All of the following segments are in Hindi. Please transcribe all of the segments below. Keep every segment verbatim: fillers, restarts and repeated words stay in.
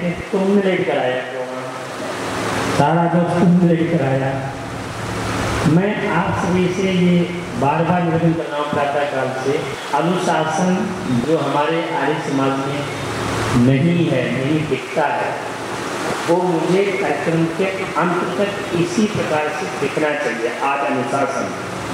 तुमने लेकर आया सारा दोस्त तुमने लेकर आया। मैं आप सभी से ये बार बार निवेदन कर रहा हूँ प्रातः काल से, अनुशासन जो हमारे आर्य समाज में नहीं है, नहीं दिखता है, वो मुझे कार्यक्रम के अंत तक इसी प्रकार से दिखना चाहिए। आज अनुशासन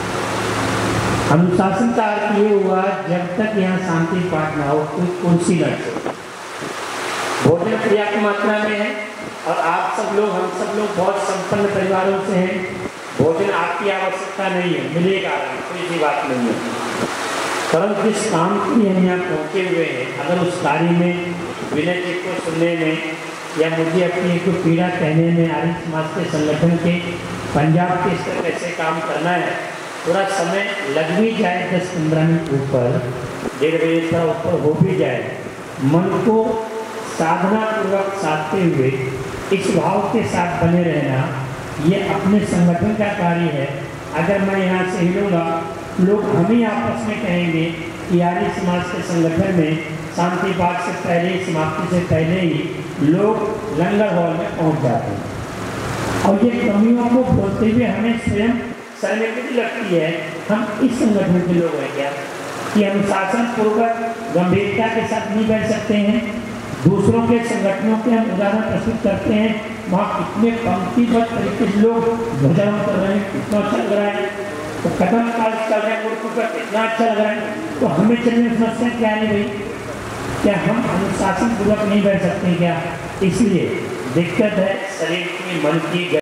अनुशासन का अर्थ ये हुआ, जब तक यहाँ शांति पाठ ना हो कोई कुर्सी न छोड़े। भोजन पर्याप्त मात्रा में है और आप सब लोग, हम सब लोग बहुत संपन्न परिवारों से हैं। भोजन आपकी आवश्यकता नहीं है, मिलेगा, कोई सी बात नहीं है। परंतु जिस काम के लिए हम यहाँ पहुँचे हुए हैं, अगर उस कार्य में विनय जी को सुनने में या मुझे अपनी एक पीड़ा कहने में, आर्य समाज के संगठन के पंजाब के स्तर कैसे काम करना है, थोड़ा समय लग भी जाए, दस पंद्रह मिनट ऊपर, डेढ़ बजे का ऊपर हो भी जाए, मन को साधना पूर्वक साधते हुए इस भाव के साथ बने रहना, ये अपने संगठन का कार्य है। अगर मैं यहाँ से हिलूँगा, लोग हम ही आपस में कहेंगे कि आर्य समाज के संगठन में शांति पाठ से पहले, समाप्ति से पहले ही लोग लंगर हॉल में पहुँच जाते हैं। और ये कमियों को बोलते हुए हमें स्वयं शर्मिंदगी लगती है। हम इस संगठन के लोग हैं क्या कि अनुशासन पूर्वक गंभीरता के साथ नहीं बैठ सकते हैं? दूसरों के संगठनों के हम उदाहरण प्रस्तुत करते हैं, वहाँ कितने पंक्तिबद्ध तरीके से लोग भोजन कर रहे हैं, कितना अच्छा लग रहा है, तो कदम काल चल रहे हैं मूर्ख पर, कितना अच्छा लग रहा है। तो हमें चलने में समस्या क्या नहीं भाई, क्या हम अनुशासन पूर्वक नहीं बैठ सकते क्या? इसलिए दिक्कत है शरीर की, मन की।